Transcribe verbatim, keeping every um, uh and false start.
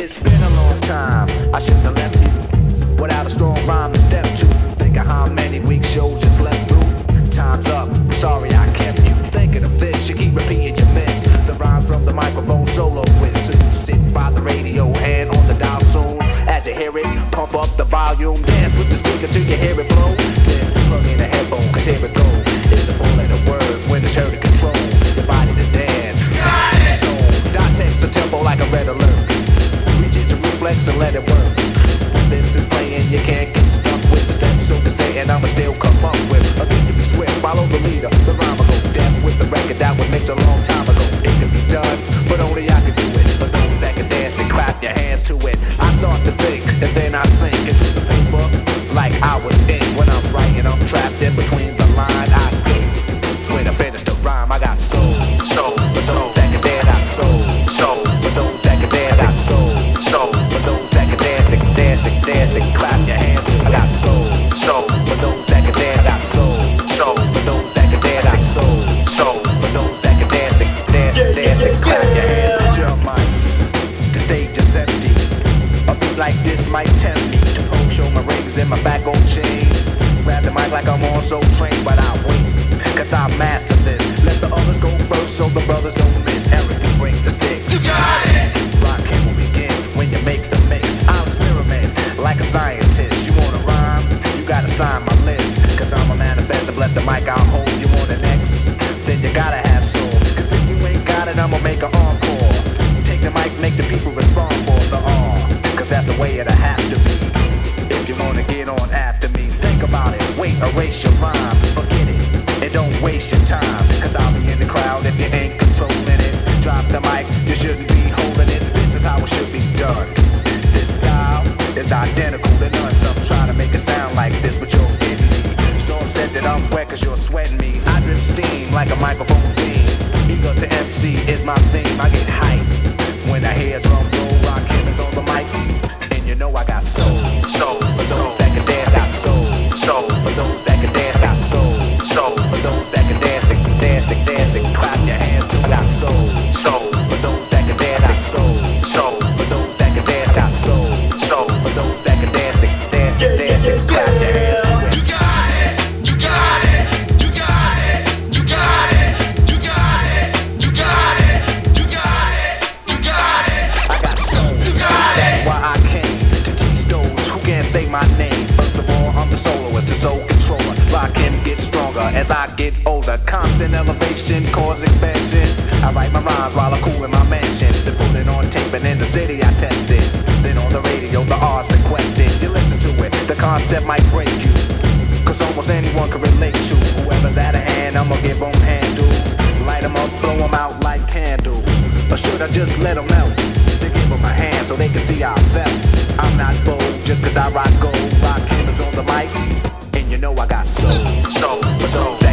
It's been a long time, I shouldn't have left you without a strong rhyme to step to. Think of how many weeks shows just left through. Time's up, sorry I kept you thinking of this. You keep repeating your miss. The rhyme from the microphone solo with. So you sit by the radio, hand on the dial soon. As you hear it, pump up the volume. Dance with the speaker till you hear it blow. Then plug in a headphone, cause here it go. It's a four letter word when it's heard to control your body to dance. So, dot text a tempo like a red alert. Reflex and let it work. When this is playing, you can't get stuck with the steps. So to say, and I'ma still come up with a beat to be swift. Follow the leader, the rhyme will go deaf with the record that was mixed a long time ago. It can be done, but only I can do it. For those that can dance and clap your hands to it. I start to think, and then I sink into the paper like I was in. When I'm writing, I'm trapped in between the line. I escape. When I finish the rhyme, I got soul, soul. For those that can dance, I got soul, soul. For those that can dance, I got soul. So, for those that can dance, they can dance, they can dance, they can clap your hands. I got soul. So, for those that can dance, I got soul. So, for those that can dance, I got soul. So, for those that can dance, they can dance, they can dance, they can clap your hands. Put your mind, the stage is empty. A beat like this might tempt me to pro show my rings and my back on chain. Grab the mic like I'm on Soul Train, but I wait, cause I master this. Let the others go first so the brothers don't miss. Eric, break the sticks. You got it! Rockin' will begin when you make the mix. I'll experiment like a scientist. You wanna rhyme? You gotta sign my list. Cause I'm a manifest and bless the mic I'll hold. You want an X? Then you gotta have soul. Cause if you ain't got it, I'ma make an encore. Take the mic, make the people respond for the R. Cause that's the way it'll have to be. If you wanna get on after me, think about it. Wait, erase your rhyme, forget it. And don't waste your time. Cause I'll be in the crowd if you ain't controlling it. Drop the mic, you shouldn't be holding it. This is how it should be done. This style is identical to none. Some try to make it sound like this, but you're getting me. So upset that I'm wet cause you're sweating me. I drip steam like a microphone theme. Eager to M C is my theme. I get hype when I hear drum roll. Rockin' is on the mic. And you know I got soul. Soul, for those that can dance, got soul. Soul, for those that can dance, got soul. Soul, for those that can dance, they can dance, they can dance, they can clap your hands too. I got soul. Soul, for those that can dance, got soul. Soul, for those that can dance, got soul. Soul, for those that can dance, they can dance, they can dance, they can clap your hands too. You got it, you got it, you got it, you got it, you got it, you got it, you got it, you got it. I got soul. You got it. That's why I came to teach those who can't say my name. First of all, I'm the soloist, the soul controller. Rock and get stronger as I get older. Constant elevation, cause expansion. I write my rhymes while I cool in my mansion. Then put it on tape and in the city I test it. Then on the radio the R's requested. You listen to it, the concept might break you. Cause almost anyone can relate to. Whoever's at a hand, I'ma give them handles. Light them up, blow them out like candles. Or should I just let them melt? To give them a hand so they can see how I felt. I'm not bold just cause I rock gold. Rock cameras on the mic. And you know I got soul. Soul, soul.